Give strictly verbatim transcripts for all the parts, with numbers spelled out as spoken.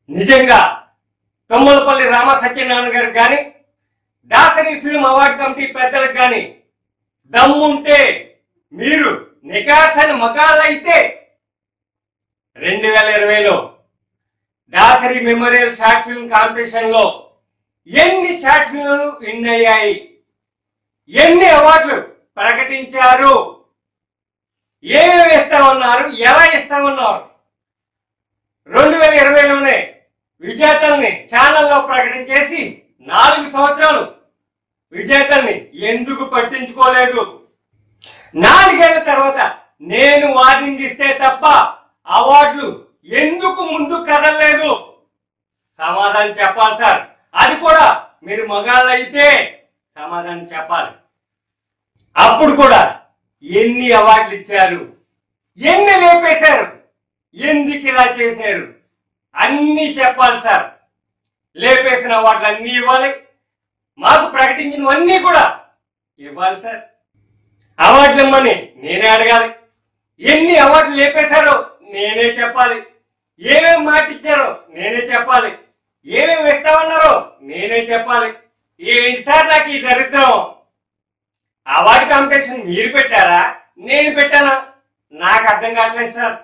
నిజంగా తొమ్మలపల్లి రామ సత్యనారాయణ గారికి కానీ దాసరి ఫిల్మ్ అవార్డు కమిటీ పెద్దలకు కానీ దమ్ముంటే మీరు నికాసని మగాలైతే రెండు వేల ఇరవైలో Dasari memorial short film competition లో ఎన్ని షార్ట్ ఫిల్మ్లు విన్ అయ్యాయి, ఎన్ని అవార్డులు ప్రకటించారు, ఏమేమి ఇస్తామన్నారు, ఎలా ఇస్తామన్నారు, రెండు వేల ఇరవైలోనే విజేతల్ని ఛానల్లో ప్రకటించేసి నాలుగు సంవత్సరాలు విజేతల్ని ఎందుకు పట్టించుకోలేదు? నాలుగేళ్ల తర్వాత నేను వార్నింగ్ ఇస్తే తప్ప అవార్డులు ఎందుకు ముందు కదలలేదు? సమాధానం చెప్పాలి సార్. అది కూడా మీరు మగాళ్ళు అయితే సమాధానం చెప్పాలి. అప్పుడు కూడా ఎన్ని అవార్డులు ఇచ్చారు, ఎన్ని లేపేశారు, ఎందుకు ఇలా చేశారు అన్నీ చెప్పాలి సార్. లేపేసిన అవార్డులు అన్నీ ఇవ్వాలి, మాకు ప్రకటించినవన్నీ కూడా ఇవ్వాలి సార్. అవార్డులు ఇమ్మని నేనే అడగాలి, ఎన్ని అవార్డులు లేపేశారో నేనే చెప్పాలి, ఏమేమి మాట ఇచ్చారో నేనే చెప్పాలి, ఏమేమి ఇస్తామన్నారో నేనే చెప్పాలి. ఏంటి సార్ నాకు ఈ దరిద్రం? అవార్డు కాంపిటీషన్ మీరు పెట్టారా, నేను పెట్టానా? నాకు అర్థం కావట్లేదు సార్.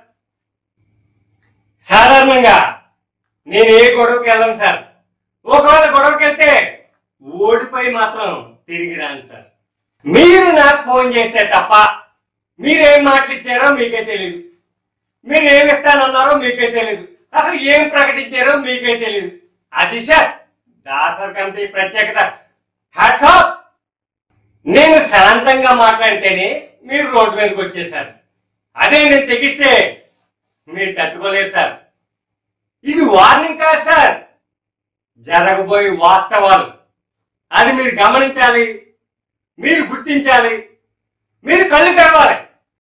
సాధారణంగా నేను ఏ గొడవకి వెళ్ళను సార్. ఒకవేళ గొడవకి వెళ్తే ఓడిపోయి మాత్రం తిరిగి రాను సార్. మీరు నాకు ఫోన్ చేస్తే తప్ప మీరేం మాటలు ఇచ్చారో మీకే తెలియదు, మీరు ఏమి ఇస్తానన్నారో మీకే తెలియదు, అసలు ఏం ప్రకటించారో మీకే తెలియదు. అది సార్ దాసర్ కమిటీ ప్రత్యేకత. Hats off. నేను శాంతంగా మాట్లాడితేనే మీరు రోడ్డు మీదకి వచ్చేసారు. అదే నేను తెగిస్తే మీరు తట్టుకోలేదు సార్. ఇది వార్నింగ్ కాదు సార్, జరగబోయే వాస్తవాలు. అది మీరు గమనించాలి, మీరు గుర్తించాలి, మీరు కళ్ళు తెరవాలి.